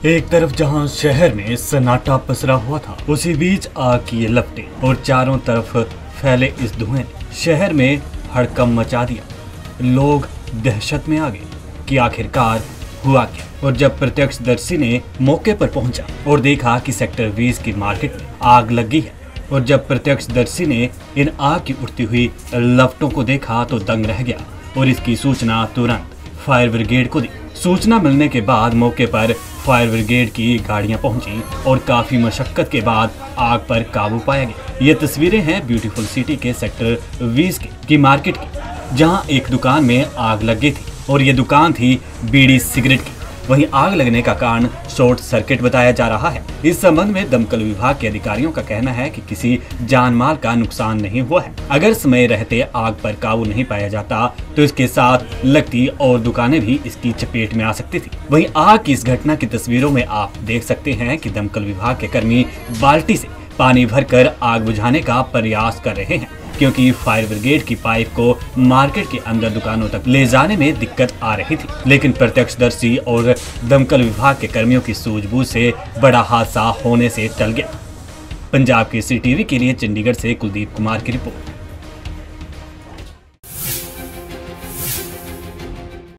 एक तरफ जहां शहर में सन्नाटा पसरा हुआ था, उसी बीच आग की ये लपटें और चारों तरफ फैले इस धुएं ने शहर में हड़कंप मचा दिया। लोग दहशत में आ गए कि आखिरकार हुआ क्या। और जब प्रत्यक्षदर्शी ने मौके पर पहुंचा और देखा कि सेक्टर 20 की मार्केट में आग लगी है, और जब प्रत्यक्षदर्शी ने इन आग की उठती हुई लपटों को देखा तो दंग रह गया और इसकी सूचना तुरंत फायर ब्रिगेड को दी। सूचना मिलने के बाद मौके पर फायर ब्रिगेड की गाड़ियां पहुंची और काफी मशक्कत के बाद आग पर काबू पाया गया। ये तस्वीरें हैं ब्यूटीफुल सिटी के सेक्टर 20 की मार्केट की, जहां एक दुकान में आग लग गई थी और ये दुकान थी बीड़ी सिगरेट की। वहीं आग लगने का कारण शॉर्ट सर्किट बताया जा रहा है। इस संबंध में दमकल विभाग के अधिकारियों का कहना है कि किसी जान माल का नुकसान नहीं हुआ है। अगर समय रहते आग पर काबू नहीं पाया जाता तो इसके साथ लगती और दुकानें भी इसकी चपेट में आ सकती थी। वहीं आग की इस घटना की तस्वीरों में आप देख सकते हैं कि दमकल विभाग के कर्मी बाल्टी से पानी भरकर आग बुझाने का प्रयास कर रहे हैं, क्योंकि फायर ब्रिगेड की पाइप को मार्केट के अंदर दुकानों तक ले जाने में दिक्कत आ रही थी। लेकिन प्रत्यक्षदर्शी और दमकल विभाग के कर्मियों की सूझबूझ से बड़ा हादसा होने से टल गया। पंजाब केसरी टीवी के लिए चंडीगढ़ से कुलदीप कुमार की रिपोर्ट।